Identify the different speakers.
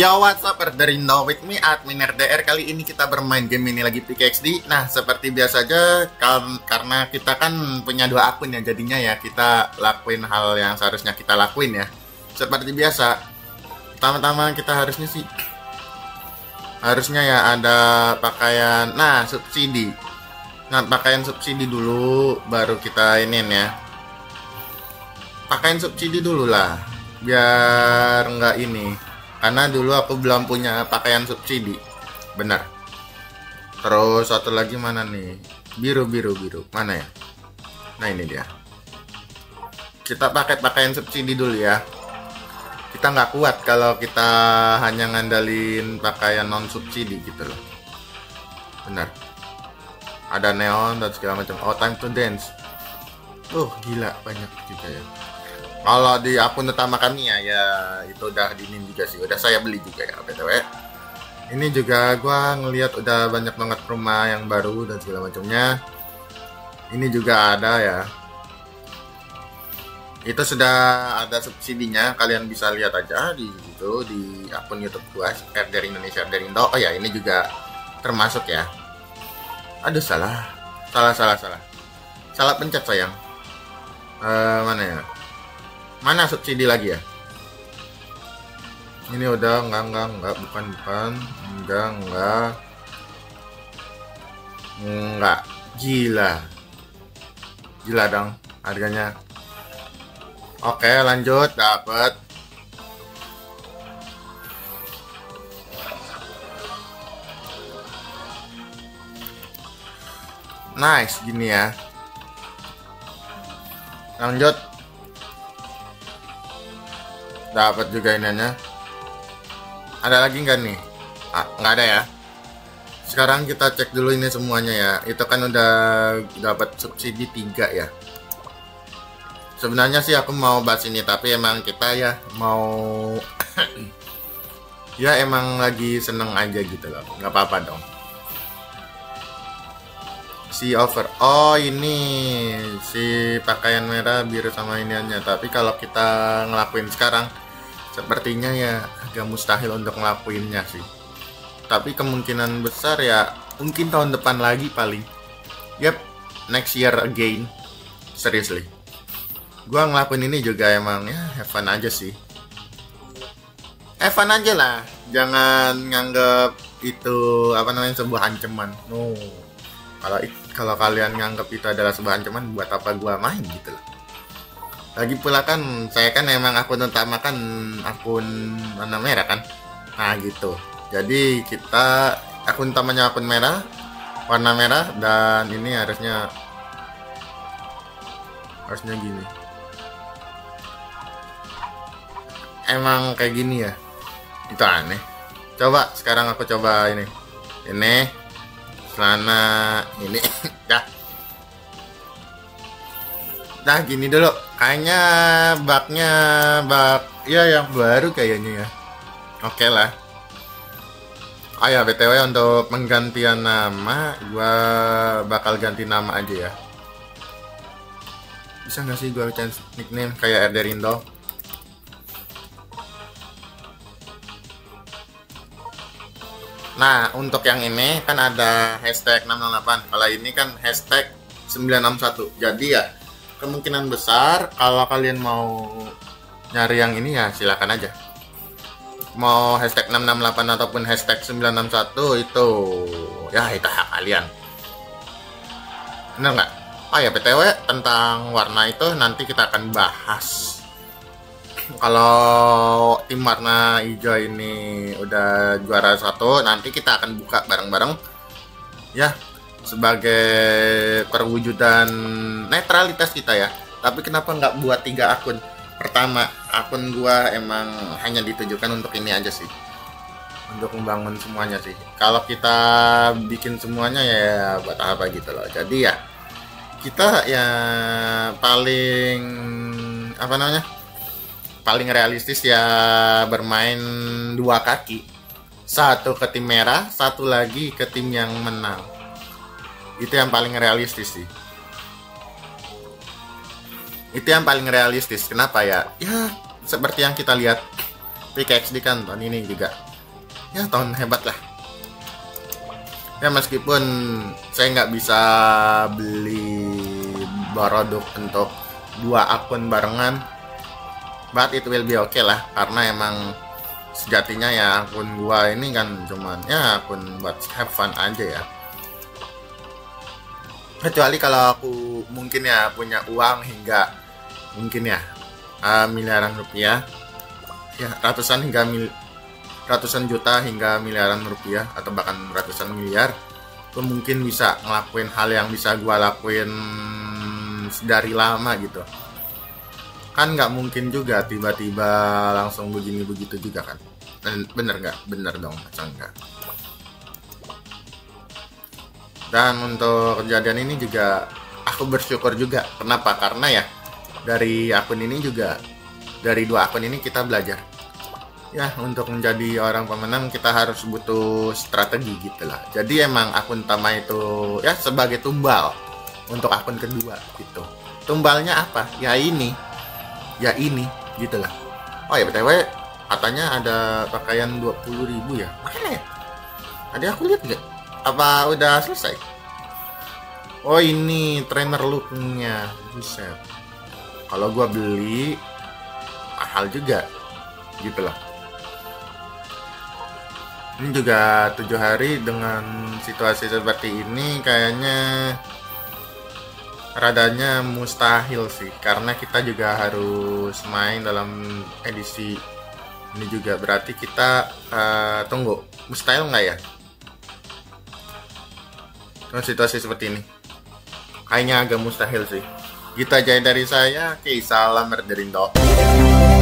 Speaker 1: Yo, what's up, dari Know With Me, admin RDR. Kali ini kita bermain game ini lagi PKXD. Nah, seperti biasa aja, karena kita kan punya dua akun ya, jadinya ya kita lakuin hal yang seharusnya kita lakuin ya. Seperti biasa, pertama-tama kita harusnya ya ada pakaian, nah subsidi. Nah, pakaian subsidi dulu, baru kita iniin ya. Pakaian subsidi dulu lah, biar nggak ini. Karena dulu aku belum punya pakaian subsidi. Benar. Terus satu lagi mana nih? Biru. Mana ya? Nah, ini dia. Kita pakai pakaian subsidi dulu ya. Kita nggak kuat kalau kita hanya ngandalin pakaian non subsidi gitu loh. Benar. Ada neon dan segala macam. Oh, time to dance. Gila, banyak juga ya. Kalau di akun utama kami ya itu udah dinin juga sih, udah saya beli juga ya btw. Ini juga gua ngelihat udah banyak banget rumah yang baru dan segala macamnya. Ini juga ada ya. Itu sudah ada subsidinya, kalian bisa lihat aja di situ di akun YouTube gua RDR Indonesia RDR Indo. Oh ya, ini juga termasuk ya. Aduh, salah pencet sayang. Mana ya? Mana subsidi lagi ya? Ini udah enggak, bukan. Enggak. Gila dong harganya. Oke, lanjut, dapat. Nice, gini ya. Lanjut. Dapat juga ininya. Ada lagi nggak nih? Nggak ada ya. Sekarang kita cek dulu ini semuanya ya. Itu kan udah dapat subsidi 3 ya. Sebenarnya sih aku mau bahas ini, tapi emang kita ya mau ya emang lagi seneng aja gitu loh. Nggak apa-apa dong. Si over. Oh, ini si pakaian merah biru sama iniannya. Tapi kalau kita ngelakuin sekarang, sepertinya ya agak mustahil untuk ngelakuinnya sih. Tapi kemungkinan besar ya mungkin tahun depan lagi paling. Yep, next year again. Seriously. Gua ngelakuin ini juga emang ya have fun aja sih. Have fun aja lah. Jangan nganggep itu sebuah ancaman. No. Kalau kalian nganggap itu adalah sebuah ancaman, buat apa gua main gitu loh. Lagi pula kan saya kan emang akun utama kan akun warna merah kan. Nah gitu. Jadi kita akun utamanya akun merah, warna merah, dan ini harusnya gini. Emang kayak gini ya. Itu aneh. Coba sekarang aku coba ini. Celana ini dah gini dulu, kayaknya bak ya yang baru kayaknya ya. Oke lah. Ya btw untuk penggantian nama, gua bakal ganti nama aja ya. Bisa nggak sih gua change nickname kayak RDR Indo? Nah, untuk yang ini kan ada hashtag 608. Kalau ini kan hashtag 961. Jadi ya, kemungkinan besar kalau kalian mau nyari yang ini ya silakan aja. Mau hashtag 668 ataupun hashtag 961 itu hak kalian. Bener nggak? Ya btw tentang warna itu nanti kita akan bahas. Kalau tim warna hijau ini udah juara 1, nanti kita akan buka bareng-bareng ya, sebagai perwujudan netralitas kita ya. Tapi kenapa nggak buat 3 akun? Pertama, akun gua emang hanya ditujukan untuk ini aja sih, untuk membangun semuanya sih. Kalau kita bikin semuanya ya buat apa gitu loh. Jadi ya kita ya paling realistis ya bermain 2 kaki, satu ke tim merah, satu lagi ke tim yang menang. Itu yang paling realistis sih. Itu yang paling realistis. Kenapa ya? Ya seperti yang kita lihat PKXD kan tahun ini juga ya tahun hebat lah. Ya meskipun saya nggak bisa beli produk untuk 2 akun barengan, but it will be okay lah, karena emang sejatinya ya akun gua ini kan cuman ya akun buat have fun aja ya. Kecuali kalau aku mungkin ya punya uang hingga mungkin ya miliaran rupiah, ya ratusan juta hingga miliaran rupiah atau bahkan ratusan miliar, itu mungkin bisa ngelakuin hal yang bisa gua lakuin dari lama gitu. Kan nggak mungkin juga tiba-tiba langsung begini begitu juga kan. Bener nggak? Bener dong, masa enggak? Dan untuk kejadian ini juga aku bersyukur juga. Kenapa? Karena ya dari akun ini juga, dari 2 akun ini kita belajar. Ya, untuk menjadi orang pemenang kita harus butuh strategi gitu lah. Jadi emang akun utama itu ya sebagai tumbal untuk akun kedua gitu. Tumbalnya apa? Ya ini gitu lah. Oh ya BTW, katanya ada pakaian 20.000 ya. Mana ya? Ada aku lihat nggak? Apa udah selesai? Oh ini trainer looknya. Buset. Kalau gua beli mahal juga gitu lah. Ini juga 7 hari dengan situasi seperti ini kayaknya radanya mustahil sih, karena kita juga harus main dalam edisi ini juga. Berarti kita tunggu, mustahil nggak ya dengan situasi seperti ini? Kayaknya agak mustahil sih. Gitu aja dari saya. Oke, salam Merderindo.